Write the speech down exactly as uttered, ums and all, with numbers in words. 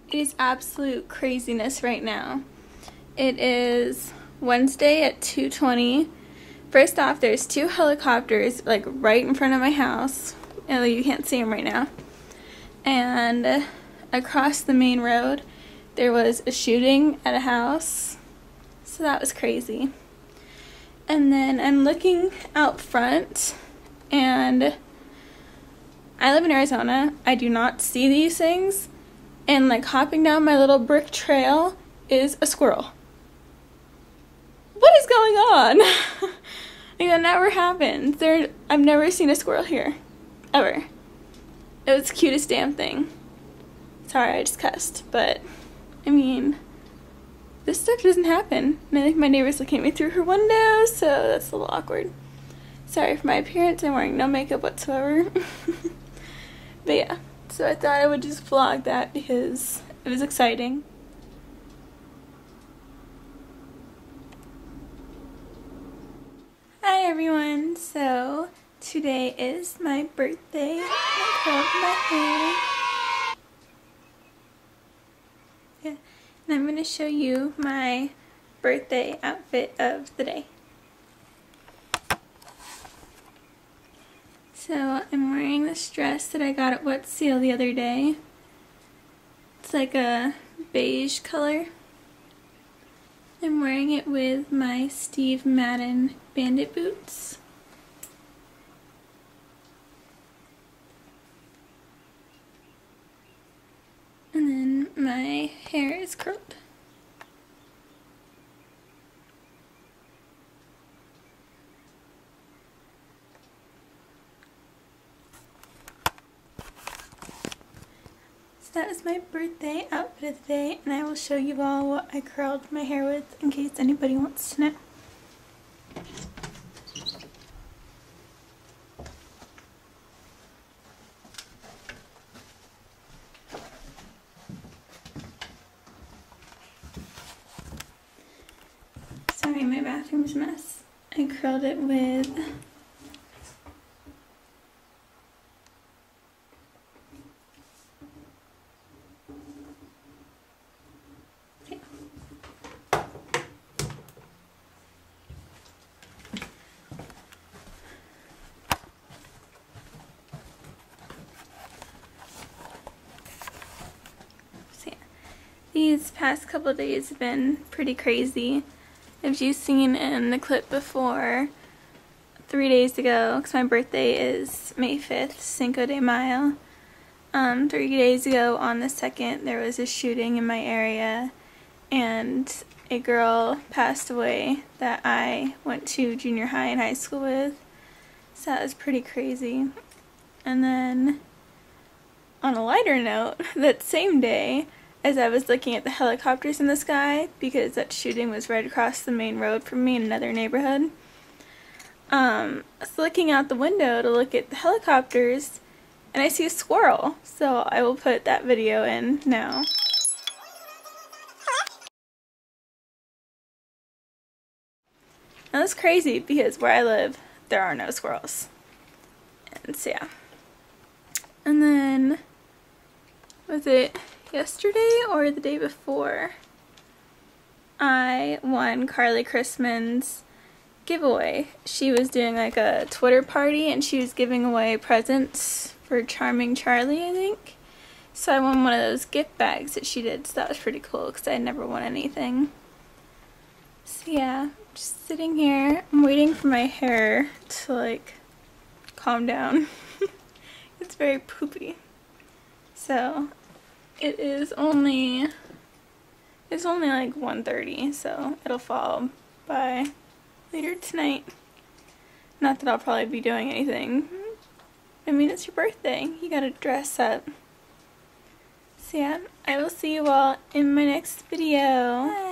It is absolute craziness right now. It is Wednesday at two twenty. First off, there's two helicopters like right in front of my house. Although you can't see them right now. And across the main road, there was a shooting at a house. So that was crazy. And then I'm looking out front, and I live in Arizona. I do not see these things. And like hopping down my little brick trail is a squirrel. What is going on? Like, that never happens. There, I've never seen a squirrel here. Ever. It was the cutest damn thing. Sorry, I just cussed. But, I mean, this stuff doesn't happen. And I think my neighbor's looking at me through her window, so that's a little awkward. Sorry for my appearance. I'm wearing no makeup whatsoever. But yeah. So I thought I would just vlog that because it was exciting. Hi everyone, so today is my birthday. I curled my hair. Yeah, and I'm going to show you my birthday outfit of the day. So I'm wearing this dress that I got at Wet Seal the other day. It's like a beige color. I'm wearing it with my Steve Madden bandit boots. And then my hair is curled. So that was my birthday outfit of the day, and I will show you all what I curled my hair with in case anybody wants to know. Sorry, my bathroom's a mess. I curled it with These past couple of days have been pretty crazy. If you've seen in the clip before, three days ago, because my birthday is May fifth, Cinco de Mayo, um, three days ago on the second, there was a shooting in my area, and a girl passed away that I went to junior high and high school with, so that was pretty crazy. And then, on a lighter note, that same day, as I was looking at the helicopters in the sky, because that shooting was right across the main road from me in another neighborhood, um, I was looking out the window to look at the helicopters, and I see a squirrel, so I will put that video in now. Now that's crazy, because where I live, there are no squirrels. And so yeah. And then, was it yesterday or the day before, I won Carly Chrisman's giveaway. She was doing like a Twitter party and she was giving away presents for Charming Charlie, I think. So I won one of those gift bags that she did, so that was pretty cool because I never won anything. So yeah, just sitting here, I'm waiting for my hair to like calm down. It's very poopy. So it is only, it's only like one thirty, so it'll fall by later tonight. Not that I'll probably be doing anything. I mean, it's your birthday. You gotta dress up. So yeah, I will see you all in my next video. Bye.